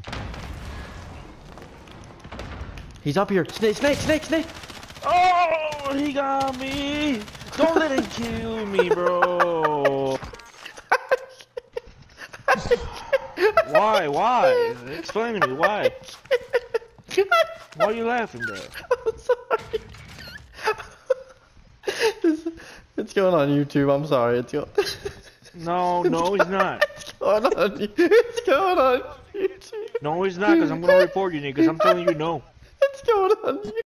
He's up here. Snake! Oh, he got me! Don't let him kill me, bro! Why? Explain to me, why? Why are you laughing, bro? I'm sorry. It's going on YouTube, I'm sorry. It's going... No, he's not. It's going on YouTube. No, he's not, because I'm going to report you, nigga, because I'm telling you no. It's going on YouTube.